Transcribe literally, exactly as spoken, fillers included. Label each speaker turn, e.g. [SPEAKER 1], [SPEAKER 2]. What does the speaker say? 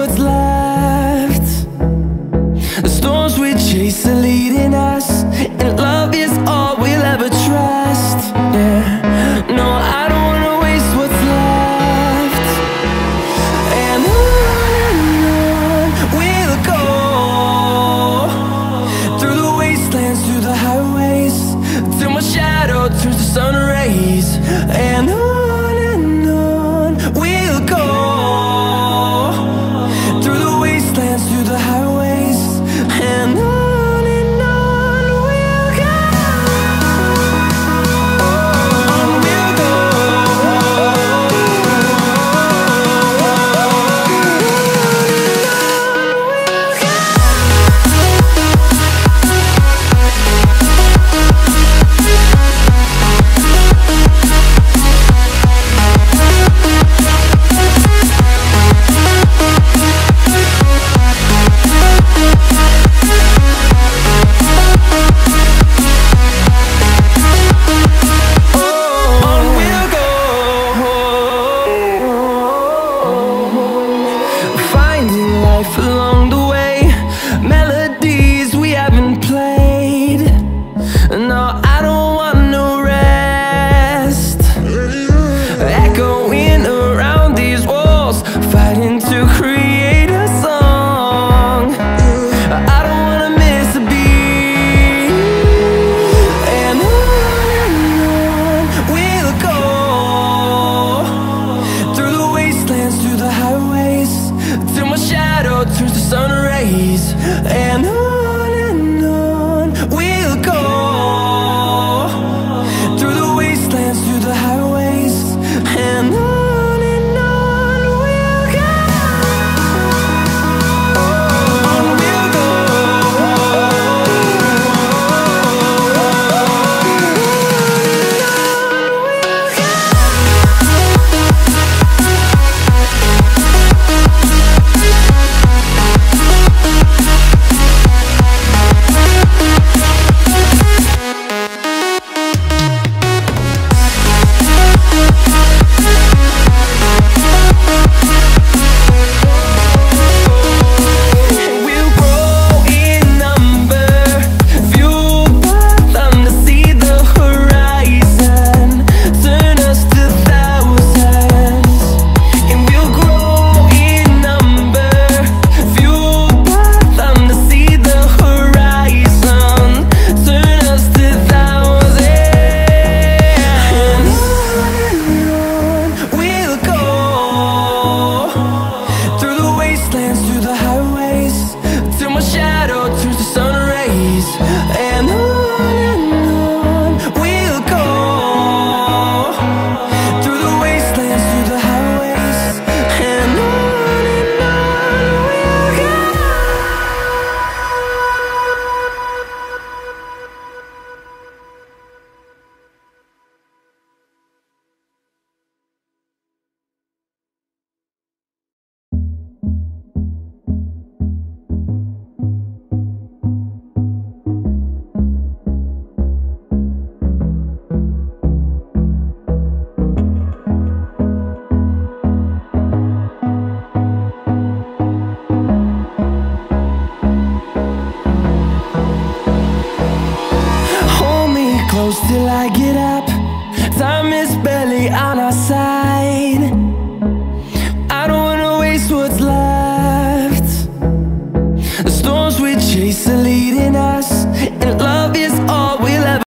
[SPEAKER 1] what's left. The storms we chase are leading us, and love is all we'll ever trust. Yeah, no, I don't wanna waste what's left. And on and on we'll go, through the wastelands, through the highways, till my shadow turns to sun rays. And on and on we'll go, through the wastelands, through the highways, and on. Along the way, melodies we haven't played. No, I don't want no rest. Echoing around these walls, fighting to create a song. I don't wanna miss a beat. And on and on we'll go, through the wastelands, through the highways, till my shadow turns to sun rays. And on and on we'll go, through the wastelands, through the highways, and on and on we'll go. On we'll go. Through the highways, till my shadow turns to sun rays. And on and on we'll go, through the wastelands, through the highways, and on and on we'll go. Close till I get up, time is barely on our side. I don't wanna waste what's left. The storms we chase are leading